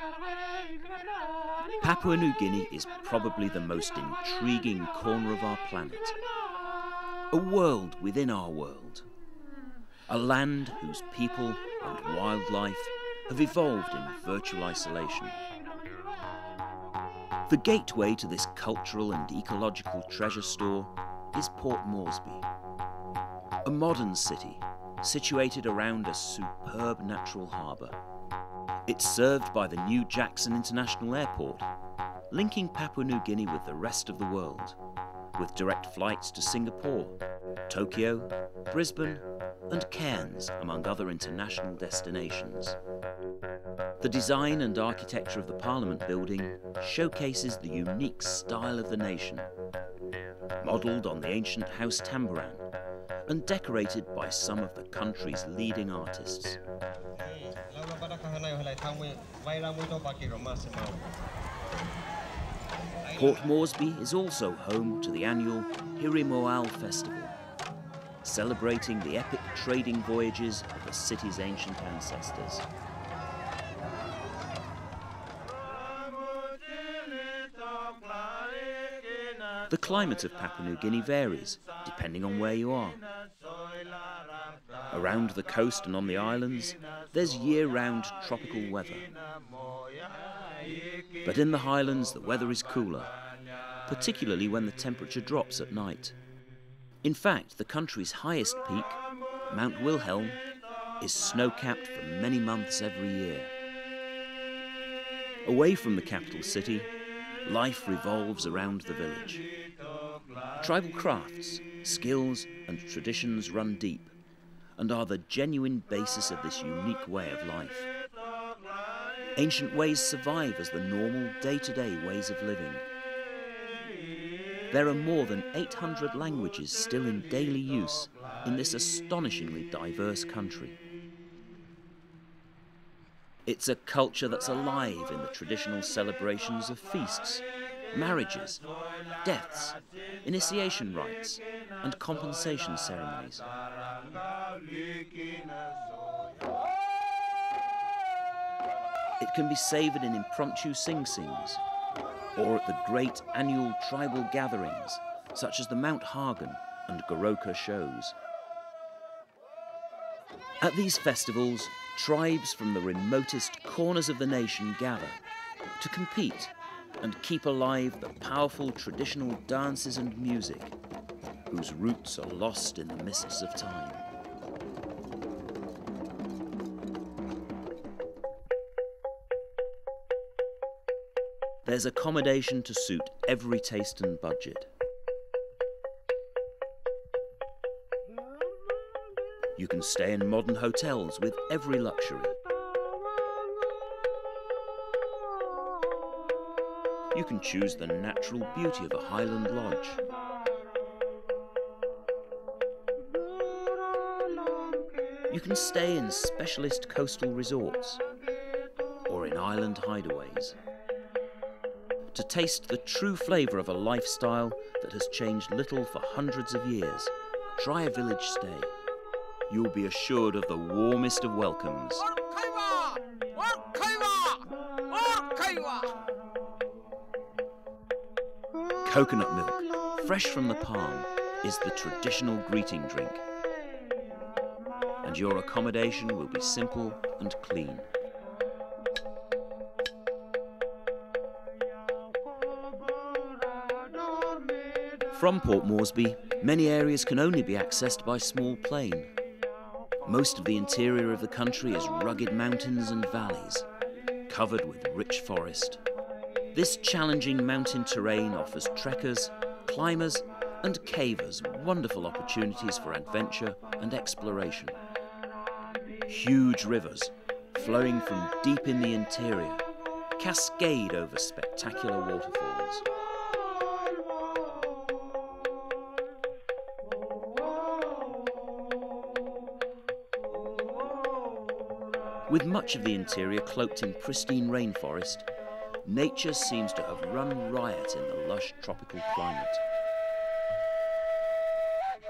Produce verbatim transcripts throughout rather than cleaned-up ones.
Papua New Guinea is probably the most intriguing corner of our planet. A world within our world. A land whose people and wildlife have evolved in virtual isolation. The gateway to this cultural and ecological treasure store is Port Moresby, a modern city situated around a superb natural harbour. It's served by the new Jackson International Airport, linking Papua New Guinea with the rest of the world, with direct flights to Singapore, Tokyo, Brisbane and Cairns, among other international destinations. The design and architecture of the Parliament building showcases the unique style of the nation, modelled on the ancient House Tamboran and decorated by some of the country's leading artists. Port Moresby is also home to the annual Hirimoal Festival, celebrating the epic trading voyages of the city's ancient ancestors. The climate of Papua New Guinea varies, depending on where you are. Around the coast and on the islands, there's year-round tropical weather. But in the highlands, the weather is cooler, particularly when the temperature drops at night. In fact, the country's highest peak, Mount Wilhelm, is snow-capped for many months every year. Away from the capital city, life revolves around the village. Tribal crafts, skills and traditions run deep and are the genuine basis of this unique way of life. Ancient ways survive as the normal day-to-day ways of living. There are more than eight hundred languages still in daily use in this astonishingly diverse country. It's a culture that's alive in the traditional celebrations of feasts, marriages, deaths, initiation rites, and compensation ceremonies. It can be savoured in impromptu sing-sings, or at the great annual tribal gatherings, such as the Mount Hagen and Goroka shows. At these festivals, tribes from the remotest corners of the nation gather to compete and keep alive the powerful traditional dances and music, whose roots are lost in the mists of time. There's accommodation to suit every taste and budget. You can stay in modern hotels with every luxury. You can choose the natural beauty of a Highland lodge. You can stay in specialist coastal resorts or in island hideaways. To taste the true flavour of a lifestyle that has changed little for hundreds of years, try a village stay. You'll be assured of the warmest of welcomes. Coconut milk, fresh from the palm, is the traditional greeting drink. And your accommodation will be simple and clean. From Port Moresby, many areas can only be accessed by small plane. Most of the interior of the country is rugged mountains and valleys, covered with rich forest. This challenging mountain terrain offers trekkers, climbers and cavers wonderful opportunities for adventure and exploration. Huge rivers, flowing from deep in the interior, cascade over spectacular waterfalls. With much of the interior cloaked in pristine rainforest, nature seems to have run riot in the lush tropical climate.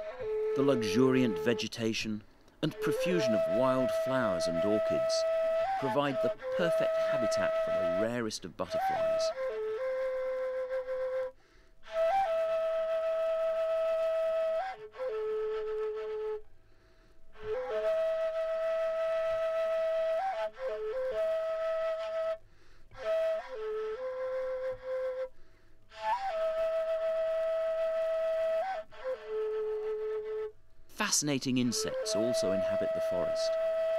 The luxuriant vegetation and profusion of wild flowers and orchids provide the perfect habitat for the rarest of butterflies. Fascinating insects also inhabit the forest.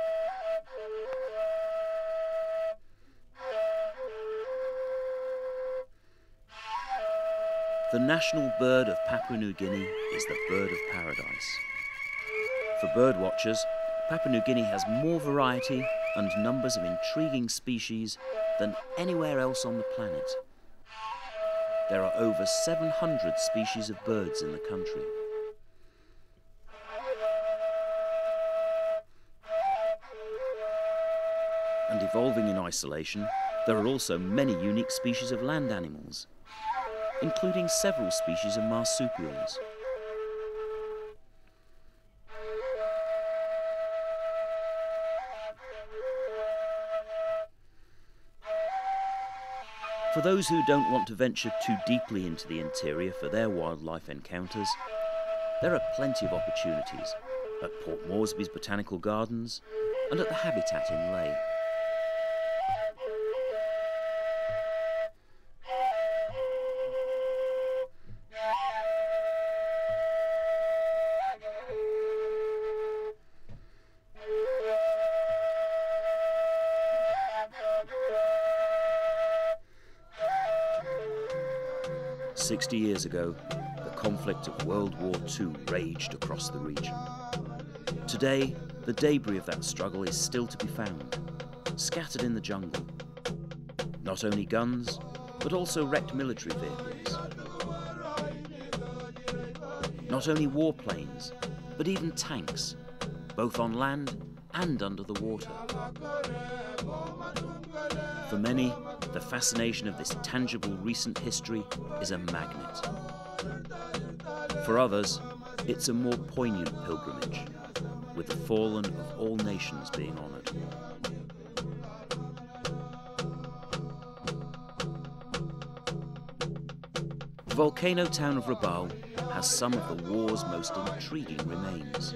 The national bird of Papua New Guinea is the bird of paradise. For birdwatchers, Papua New Guinea has more variety and numbers of intriguing species than anywhere else on the planet. There are over seven hundred species of birds in the country. And evolving in isolation, there are also many unique species of land animals, including several species of marsupials. For those who don't want to venture too deeply into the interior for their wildlife encounters, there are plenty of opportunities at Port Moresby's Botanical Gardens and at the Habitat in Ley. Sixty years ago, the conflict of World War Two raged across the region. Today, the debris of that struggle is still to be found, scattered in the jungle. Not only guns, but also wrecked military vehicles. Not only warplanes, but even tanks, both on land and under the water. For many, the fascination of this tangible recent history is a magnet. For others, it's a more poignant pilgrimage, with the fallen of all nations being honoured. The volcano town of Rabaul has some of the war's most intriguing remains.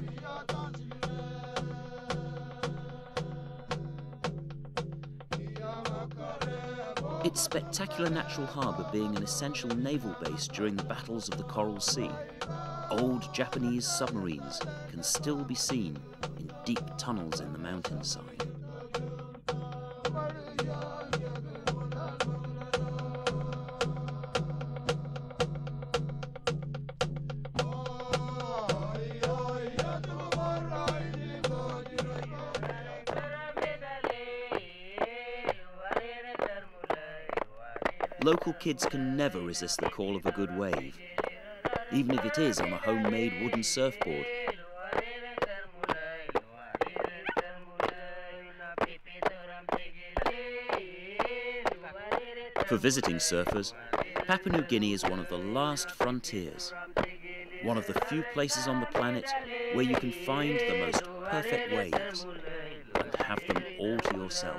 Its spectacular natural harbour being an essential naval base during the battles of the Coral Sea, old Japanese submarines can still be seen in deep tunnels in the mountainside. Local kids can never resist the call of a good wave, even if it is on a homemade wooden surfboard. For visiting surfers, Papua New Guinea is one of the last frontiers, one of the few places on the planet where you can find the most perfect waves and have them all to yourself.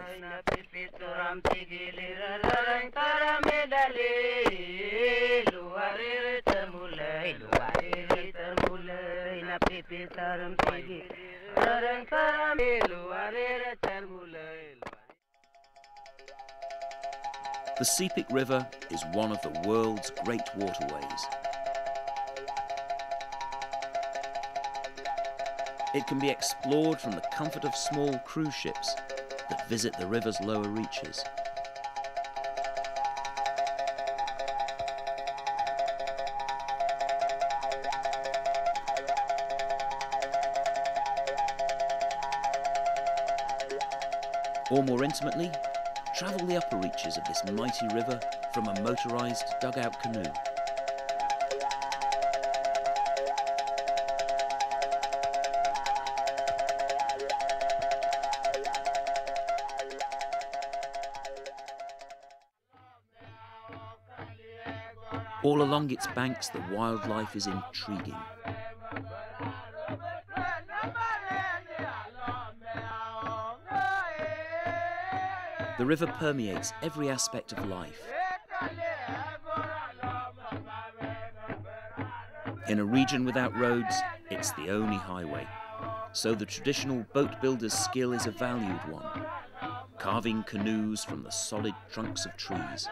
The Sepik River is one of the world's great waterways. It can be explored from the comfort of small cruise ships that visit the river's lower reaches. Or more intimately, travel the upper reaches of this mighty river from a motorised dugout canoe. All along its banks, the wildlife is intriguing. The river permeates every aspect of life. In a region without roads, it's the only highway. So the traditional boat builder's skill is a valued one, carving canoes from the solid trunks of trees.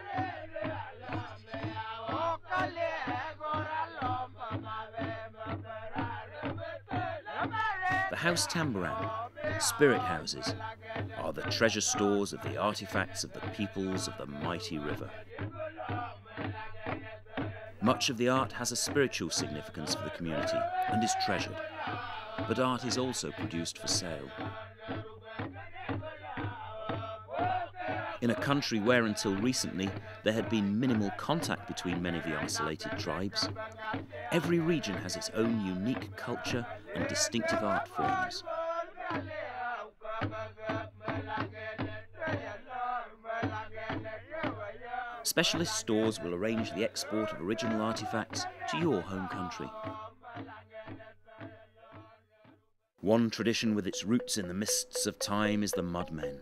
The house tamboran, spirit houses, are the treasure stores of the artifacts of the peoples of the mighty river. Much of the art has a spiritual significance for the community and is treasured, but art is also produced for sale. In a country where until recently there had been minimal contact between many of the isolated tribes, every region has its own unique culture and distinctive art forms. Specialist stores will arrange the export of original artifacts to your home country. One tradition with its roots in the mists of time is the mudmen.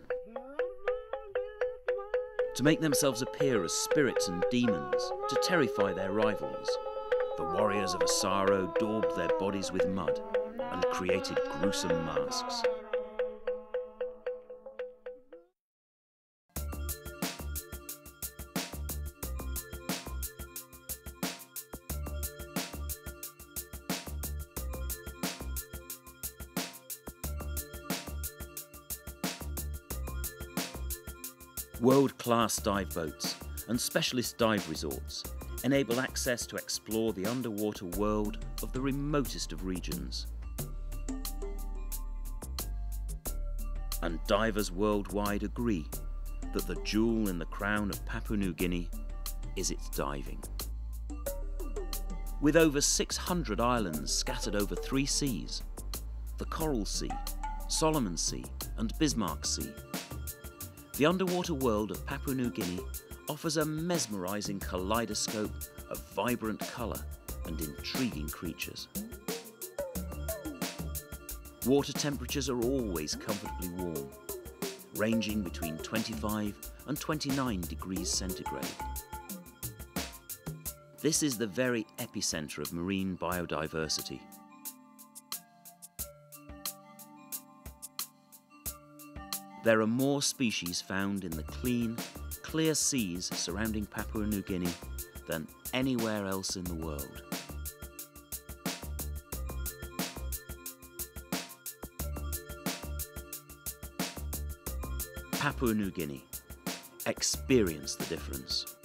To make themselves appear as spirits and demons, to terrify their rivals, the warriors of Asaro daubed their bodies with mud and created gruesome masks. World-class dive boats and specialist dive resorts enable access to explore the underwater world of the remotest of regions. And divers worldwide agree that the jewel in the crown of Papua New Guinea is its diving. With over six hundred islands scattered over three seas, the Coral Sea, Solomon Sea and Bismarck Sea, the underwater world of Papua New Guinea offers a mesmerising kaleidoscope of vibrant colour and intriguing creatures. Water temperatures are always comfortably warm, ranging between twenty-five and twenty-nine degrees centigrade. This is the very epicentre of marine biodiversity. There are more species found in the clean, clear seas surrounding Papua New Guinea than anywhere else in the world. Papua New Guinea. Experience the difference.